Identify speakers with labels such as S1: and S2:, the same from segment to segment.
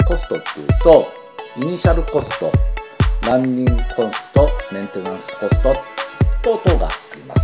S1: コストっていうと、イニシャルコスト、ランニングコスト、メンテナンスコスト等々があります。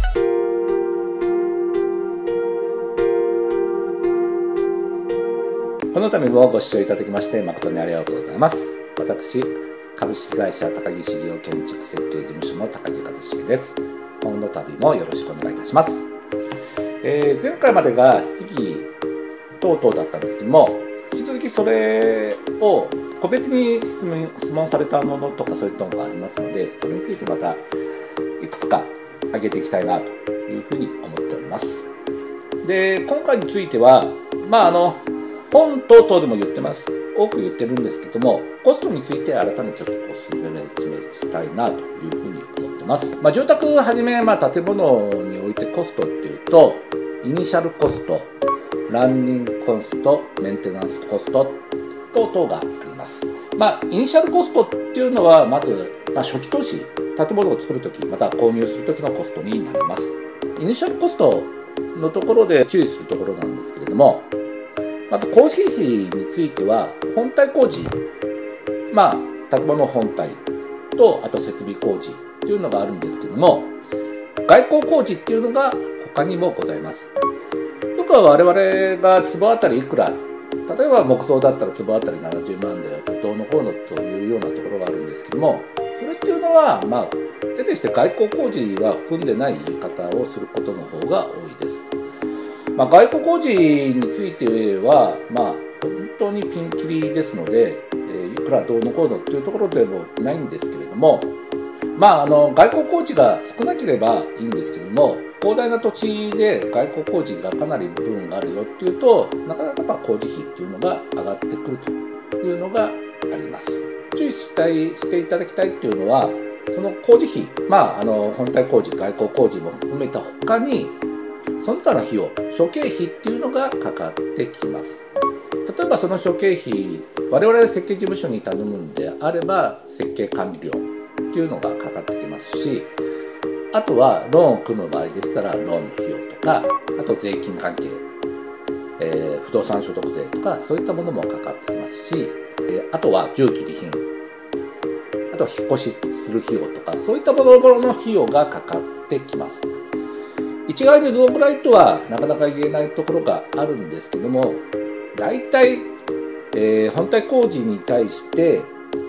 S1: この度もご視聴いただきまして誠にありがとうございます。私、株式会社高木茂雄建築設計事務所の高木一茂です。今度度もよろしくお願いいたします。前回までが質疑等々だったんですけども、引き続きそれを個別に質問されたものとかそういったものがありますので、それについてまたいくつか挙げていきたいなというふうに思っております。で、今回については、本等々でも多く言ってるんですけども、コストについて改めてちょっと説明したいなというふうに思ってます。住宅をはじめ、建物においてコストっていうと、イニシャルコスト、ランニングコスト、メンテナンスコスト等々があります。イニシャルコストっていうのは、まず、初期投資、建物を作るとき、また購入するときのコストになります。イニシャルコストのところで注意するところなんですけれども、まず工事費については、本体工事、建物本体と、あと設備工事っていうのがあるんですけども、外交工事っていうのが他にもございます。よくは我々が坪あたりいくら、例えば木造だったら坪あたり70万だよと、どうのこうのというようなところがあるんですけども、それっていうのは、得てして外交工事は含んでない言い方をすることの方が多いです。外交工事については、本当にピンキリですので、いくらどうのこうのというところでもないんですけれども、外交工事が少なければいいんですけども、広大な土地で外交工事がかなり部分があるよっていうと、なかなか工事費っていうのが上がってくるというのがあります。注意していただきたいっていうのは、その工事費、本体工事、外交工事も含めた他に、その他の費用、諸経費っていうのがかかってきます。例えばその諸経費、我々設計事務所に頼むんであれば、設計管理料っていうのがかかってきますし、あとはローンを組む場合でしたらローンの費用とか、あと税金関係、不動産所得税とかそういったものもかかってきますし、あとは重機備品、あとは引っ越しする費用とか、そういったものの費用がかかってきます。一概にどのくらいとはなかなか言えないところがあるんですけども、大体、本体工事に対して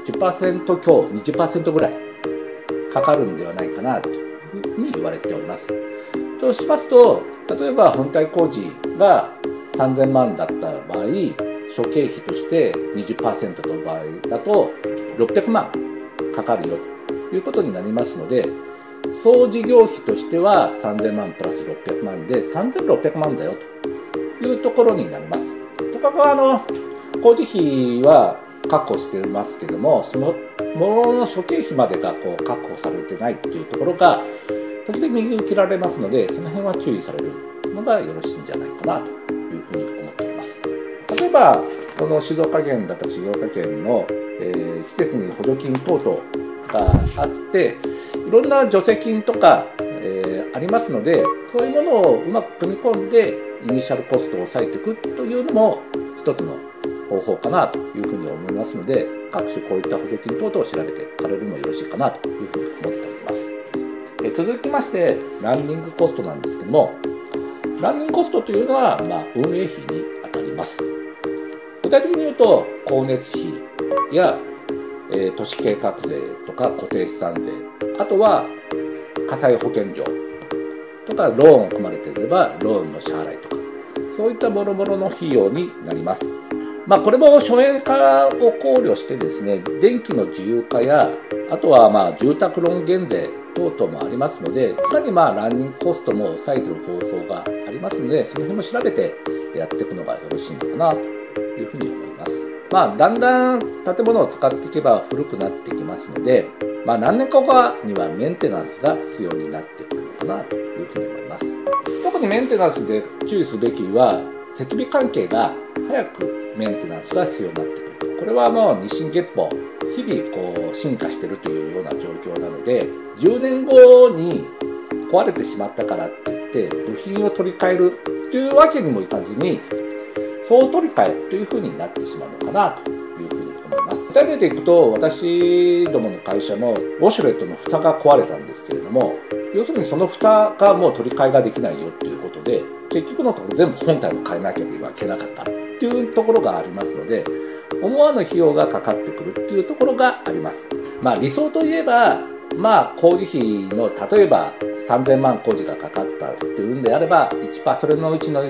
S1: 10% 強、20% ぐらいかかるんではないかなというふうに言われております。としますと、例えば本体工事が3000万だった場合、諸経費として 20% の場合だと600万かかるよということになりますので、総事業費としては3000万プラス600万で3600万だよというところになります。とかく工事費は確保していますけども、そのものの諸経費までが確保されてないというところが時々見受けられますので、その辺は注意されるのがよろしいんじゃないかなというふうに思っております。例えばこの静岡県だったら静岡県の、施設に補助金等々があって、いろんな助成金とか、ありますので、そういうものをうまく組み込んでイニシャルコストを抑えていくというのも一つの方法かなというふうに思いますので、各種こういった補助金等々を調べてかれるのもよろしいかなというふうに思っております。続きましてランニングコストなんですけども、ランニングコストというのは、運営費にあたります。具体的に言うと光熱費や都市計画税とか固定資産税、あとは火災保険料とか、ローンを組まれていればローンの支払いとか、そういったもろもろの費用になります。これも省エネ化を考慮してですね、電気の自由化や、あとは住宅ローン減税等々もありますので、さらにランニングコストも抑えている方法がありますので、その辺も調べてやっていくのがよろしいのかなというふうに思います。だんだん建物を使っていけば古くなってきますので、何年か後にはメンテナンスが必要になってくるのかなというふうに思います。特にメンテナンスで注意すべきは、設備関係が早くメンテナンスが必要になってくる。これはもう日進月歩、日々進化しているというような状況なので、10年後に壊れてしまったからって言って部品を取り替えるというわけにもいかずに、総取り替えというふうになってしまうのかなというふうに体例でいくと、私どもの会社もウォシュレットの蓋が壊れたんですけれども、要するにその蓋がもう取り替えができないよっていうことで、結局のところ全部本体も変えなければいけなかったっていうところがありますので、思わぬ費用がかかってくるっていうところがあります。理想といえば、工事費の例えば3000万工事がかかったっていうんであれば、それのうちの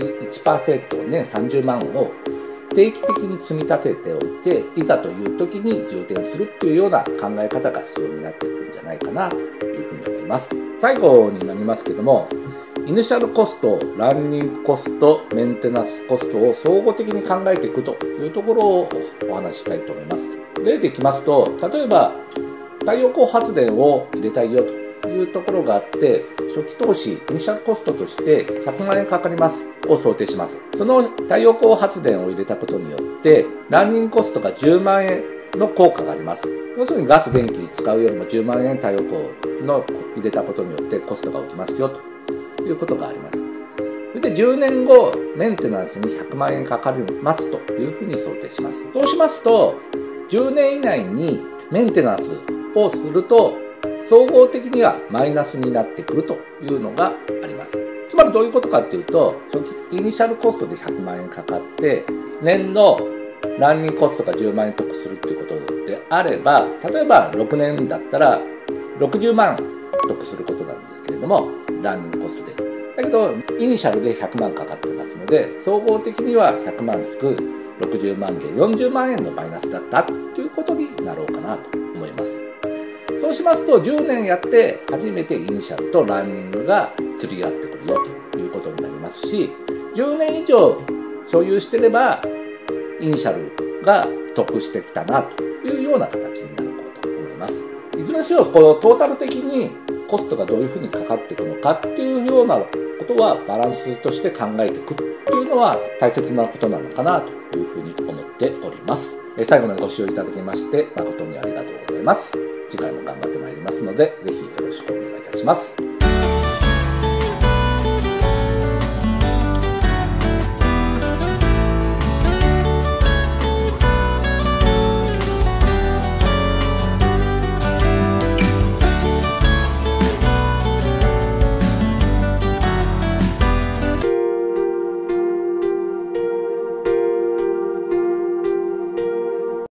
S1: 1% 年30万を定期的に積み立てておいて、いざという時に充填するっていうような考え方が必要になってくるんじゃないかなというふうに思います。最後になりますけども、イニシャルコスト、ランニングコスト、メンテナンスコストを総合的に考えていくというところをお話ししたいと思います。例でいきますと、例えば太陽光発電を入れたいよというところがあって、初期投資、イニシャルコストとして100万円かかりますを想定します。その太陽光発電を入れたことによって、ランニングコストが10万円の効果があります。要するにガス、電気に使うよりも10万円太陽光の入れたことによってコストが落ちますよということがあります。それで10年後、メンテナンスに100万円かかりますというふうに想定します。そうしますと、10年以内にメンテナンスをすると、総合的にはマイナスになってくるというのがあります。つまりどういうことかっていうと、イニシャルコストで100万円かかって、年のランニングコストが10万円得するっていうことであれば、例えば6年だったら60万得することなんですけれども、ランニングコストで。だけど、イニシャルで100万かかってますので、総合的には100万引く60万で40万円のマイナスだったということになろうかなと思います。そうしますと、10年やって初めてイニシャルとランニングが釣り合ってくるよということになりますし、10年以上所有してれば、イニシャルが得してきたなというような形になると思います。いずれにしろ、このトータル的にコストがどういうふうにかかっていくのかっていうようなことはバランスとして考えていくっていうのは大切なことなのかなというふうに思っております。最後までご視聴いただきまして誠にありがとうございます。次回も頑張ってまいりますので、ぜひよろしくお願いいたします。